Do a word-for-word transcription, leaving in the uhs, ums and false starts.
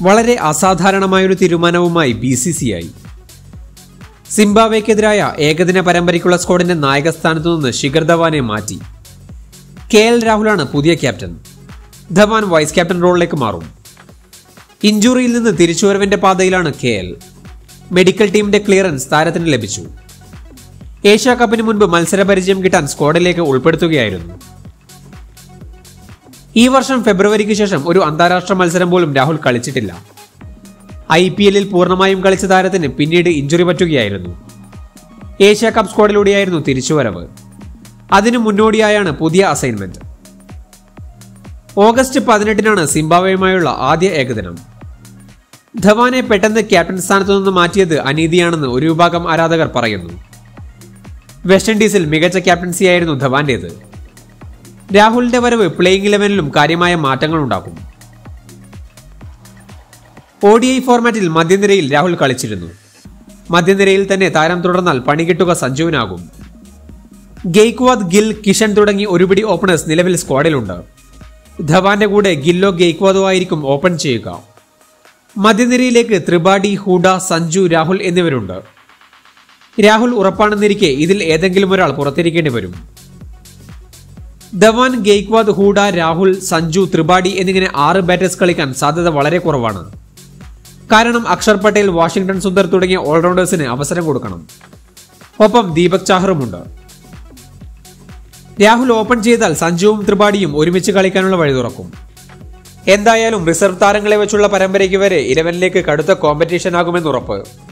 വളരെ അസാധാരണമായൊരു തീരുമാനവുമായി ബി സി സി ഐ. സിംബാബ്വേക്കെതിരായ ഏകദിന പരമ്പരയ്ക്കുള്ള സ്ക്വാഡിന്റെ നായകസ്ഥാനത്തു നിന്ന് ശിഖർ ധവാനെ മാറ്റി. കെ എൽ രാഹുലാണ് പുതിയ ക്യാപ്റ്റൻ. ധവാൻ വൈസ് ക്യാപ്റ്റൻ റോളിലേക്ക് മാറും. ഇഞ്ചുറിയിൽ നിന്ന് തിരിച്ചുവരവിന്റെ പാതയിലാണ് കെ എൽ. മെഡിക്കൽ ടീമിന്റെ ക്ലിയറൻസ് താരത്തിന് ലഭിച്ചു. ഏഷ്യാ കപ്പിന് മുൻപ് മത്സരപരിചയം കിട്ടാൻ സ്ക്വാഡിലേക്ക് ഉൾപ്പെടുത്തുകയായിരുന്നു. ഈ വർഷം ഫെബ്രുവരിക്ക് ശേഷം ഒരു അന്താരാഷ്ട്ര മത്സരം പോലും രാഹുൽ കളിച്ചിട്ടില്ല. ഐ പി എല്ലിൽ പൂർണ്ണമായും കളിച്ച താരത്തിന് പിന്നീട് ഇഞ്ചുറി പറ്റുകയായിരുന്നു. ഏഷ്യാ കപ്പ് സ്ക്വാഡിലൂടെയായിരുന്നു തിരിച്ചുവരവ്. അതിനു മുന്നോടിയായാണ് പുതിയ അസൈൻമെന്റ്. ഓഗസ്റ്റ് പതിനെട്ടിനാണ് സിംബാബ്വേയുമായുള്ള ആദ്യ ഏകദിനം. ധവാനെ പെട്ടെന്ന് ക്യാപ്റ്റൻ സ്ഥാനത്തു നിന്ന് മാറ്റിയത് അനീതിയാണെന്ന് ഒരു വിഭാഗം ആരാധകർ പറയുന്നു. വെസ്റ്റ് ഇൻഡീസിൽ മികച്ച ക്യാപ്റ്റൻസിയായിരുന്നു ധവാന്റേത്. രാഹുലിന്റെ വരവ് പ്ലേയിങ് ഇലവനിലും കാര്യമായ മാറ്റങ്ങൾ ഉണ്ടാക്കും. ഒ ഡി ഐ ഫോർമാറ്റിൽ മധ്യനിരയിൽ രാഹുൽ കളിച്ചിരുന്നു. മധ്യനിരയിൽ തന്നെ താരം തുടർന്നാൽ പണികിട്ടുക സഞ്ജുവിനാകും. ഗെയ്ക്വാദ്, ഗിൽ, കിഷൻ തുടങ്ങി ഒരുപിടി ഓപ്പണേഴ്സ് നിലവിൽ സ്ക്വാഡിലുണ്ട്. ധവാന്റെ കൂടെ ഗില്ലോ ഗെയ്ക്വാദോ ആയിരിക്കും ഓപ്പൺ ചെയ്യുക. മധ്യനിരയിലേക്ക് ത്രിപാഠി, ഹൂഡ, സഞ്ജു, രാഹുൽ എന്നിവരുണ്ട്. രാഹുൽ ഉറപ്പാണെന്നിരിക്കെ ഇതിൽ ഏതെങ്കിലും ഒരാൾ പുറത്തിരിക്കേണ്ടി വരും. ധവാൻ, ഗെയ്ക്വാദ്, ഹൂഡ, രാഹുൽ, സഞ്ജു, ത്രിപാഠി എന്നിങ്ങനെ ആറ് ബാറ്റേഴ്സ് കളിക്കാൻ സാധ്യത വളരെ കുറവാണ്. കാരണം അക്ഷർ പട്ടേൽ, വാഷിംഗ്ടൺ സുന്ദർ തുടങ്ങിയ ഓൾറൗണ്ടേഴ്സിന് അവസരം കൊടുക്കണം. ഒപ്പം ദീപക് ചാഹറുമുണ്ട്. രാഹുൽ ഓപ്പൺ ചെയ്താൽ സഞ്ജുവും ത്രിപാഠിയും ഒരുമിച്ച് കളിക്കാനുള്ള വഴി തുറക്കും. എന്തായാലും റിസർവ് താരങ്ങളെ വെച്ചുള്ള പരമ്പരയ്ക്ക് വരെ ഇലവനിലേക്ക് കടുത്ത കോമ്പറ്റീഷൻ ആകുമെന്നുറപ്പ്.